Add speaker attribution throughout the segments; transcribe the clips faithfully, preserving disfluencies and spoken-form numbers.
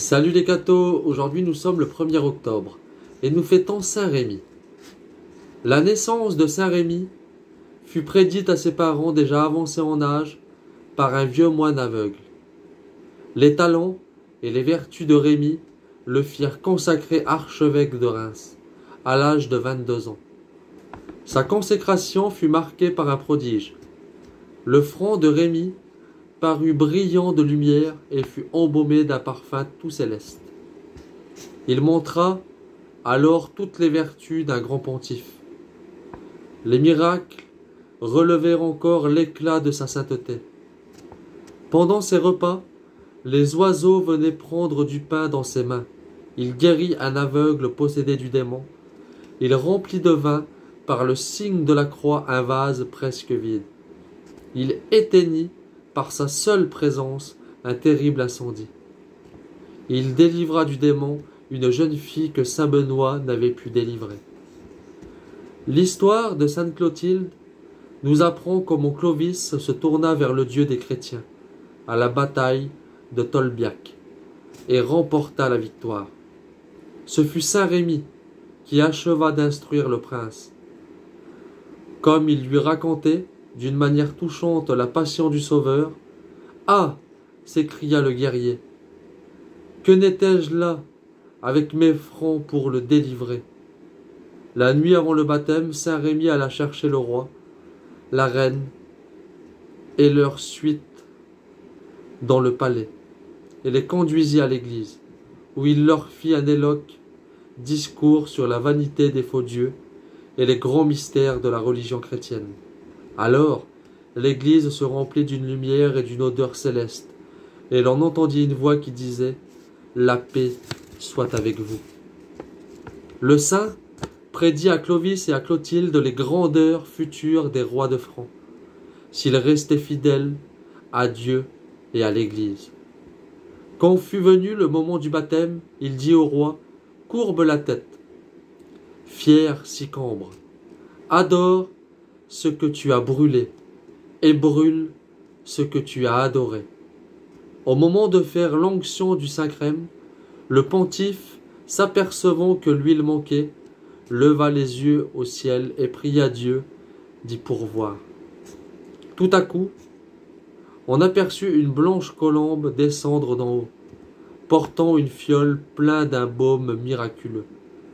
Speaker 1: Salut les cathos, aujourd'hui nous sommes le premier octobre et nous fêtons Saint Rémy. La naissance de Saint Rémy fut prédite à ses parents déjà avancés en âge par un vieux moine aveugle. Les talents et les vertus de Rémy le firent consacrer archevêque de Reims à l'âge de vingt-deux ans. Sa consécration fut marquée par un prodige. Le front de Rémy parut brillant de lumière et fut embaumé d'un parfum tout céleste. Il montra alors toutes les vertus d'un grand pontife. Les miracles relevèrent encore l'éclat de sa sainteté. Pendant ses repas, les oiseaux venaient prendre du pain dans ses mains. Il guérit un aveugle possédé du démon. Il remplit de vin par le signe de la croix un vase presque vide. Il éteignit par sa seule présence un terrible incendie. Il délivra du démon une jeune fille que saint Benoît n'avait pu délivrer. L'histoire de sainte Clotilde nous apprend comment Clovis se tourna vers le Dieu des chrétiens à la bataille de Tolbiac et remporta la victoire. Ce fut saint Rémy qui acheva d'instruire le prince. Comme il lui racontait d'une manière touchante la passion du Sauveur. « Ah !» s'écria le guerrier. « Que n'étais-je là avec mes francs pour le délivrer ?» La nuit avant le baptême, saint Rémy alla chercher le roi, la reine et leur suite dans le palais, et les conduisit à l'église, où il leur fit un éloque discours sur la vanité des faux dieux et les grands mystères de la religion chrétienne. Alors, l'église se remplit d'une lumière et d'une odeur céleste, et l'on entendit une voix qui disait « La paix soit avec vous ». Le saint prédit à Clovis et à Clotilde les grandeurs futures des rois de France, s'ils restaient fidèles à Dieu et à l'Église. Quand fut venu le moment du baptême, il dit au roi « Courbe la tête, fier Sicambre, adore ce que tu as brûlé, et brûle ce que tu as adoré. » Au moment de faire l'onction du Saint-Crème, le pontife, s'apercevant que l'huile manquait, leva les yeux au ciel et pria Dieu d'y pourvoir. Tout à coup, on aperçut une blanche colombe descendre d'en haut, portant une fiole pleine d'un baume miraculeux.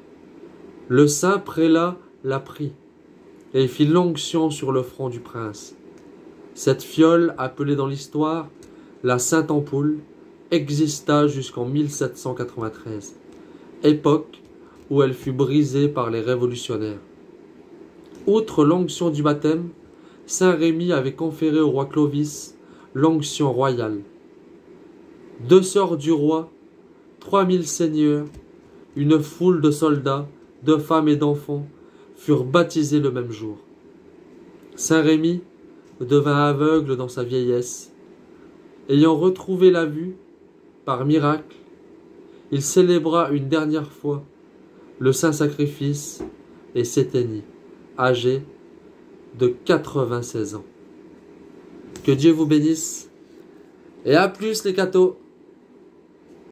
Speaker 1: Le saint prélat la prit et fit l'onction sur le front du prince. Cette fiole, appelée dans l'histoire la Sainte Ampoule, exista jusqu'en mille sept cent quatre-vingt-treize, époque où elle fut brisée par les révolutionnaires. Outre l'onction du baptême, saint Rémy avait conféré au roi Clovis l'onction royale. Deux sœurs du roi, trois mille seigneurs, une foule de soldats, de femmes et d'enfants furent baptisés le même jour. Saint Rémy devint aveugle dans sa vieillesse. Ayant retrouvé la vue, par miracle, il célébra une dernière fois le saint sacrifice et s'éteignit, âgé de quatre-vingt-seize ans. Que Dieu vous bénisse et à plus les cathos!